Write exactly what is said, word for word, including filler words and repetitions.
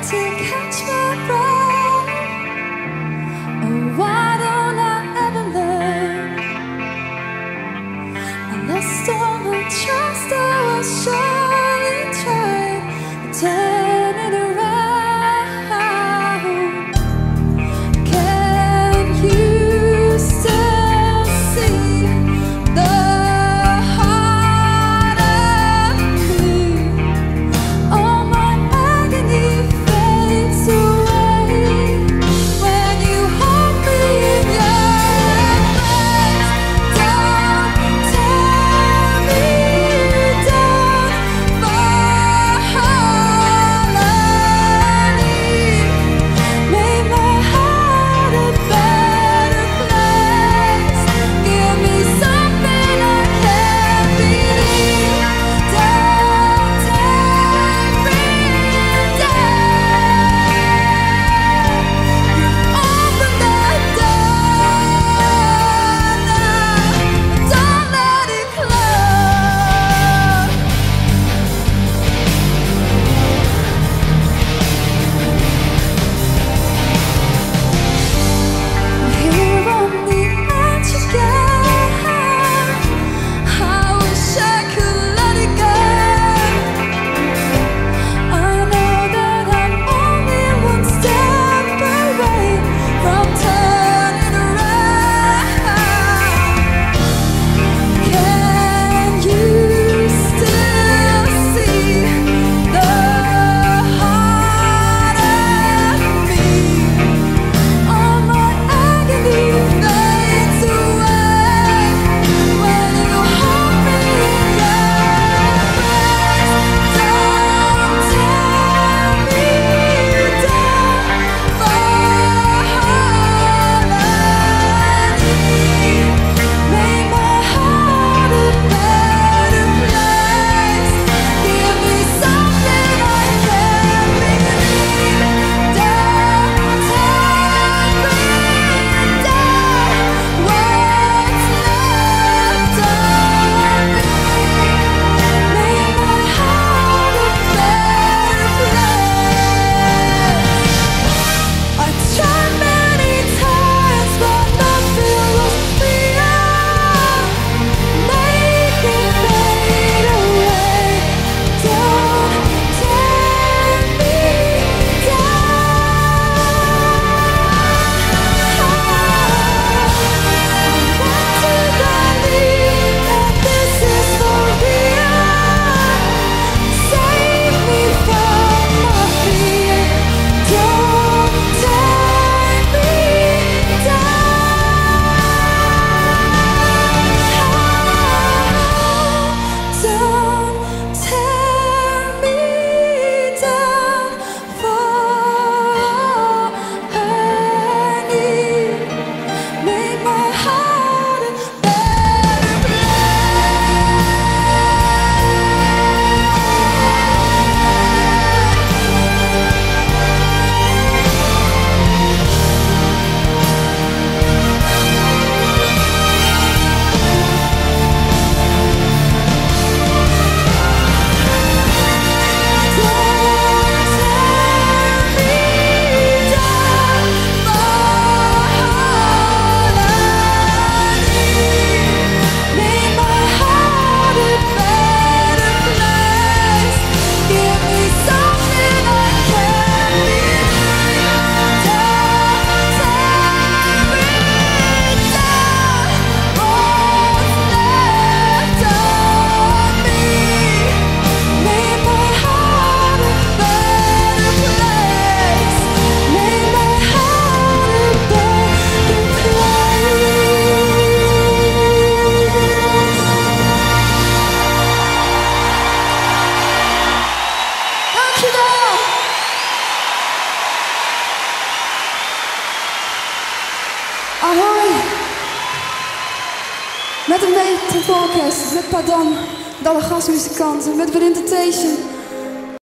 to catch my breath. Oh, why don't I ever learn? I lost all my trust, I was surely trying to turn it around. Can you still see the heart of me? All my agony fades away when you hold me in your embrace. Don't tear me down finally. Make my heart a better place. Give me something I can believe. Don't tear me down. Open that door now. Don't let it close. Here on the edge again. I wish I could let it go. I know that I'm only one step away from turning around. Can you still see the heart of me? All my agony fades away when you hold me in your embrace. Don't tear me down finally. Make my heart a better place. Give me something I can believe. Don't tear me down. What's left of me? Make my heart a better place. I tried many times, but nothing was beyond. Make it fade away. Don't tear me down. I want to believe that this is for real. Save me from my fear. Don't tear me down. Don't tear me down finally. Make my heart a better Ahoy! Met een beetje orkest, met Pardon, met alle gastmuzikanten, met Win Temptation.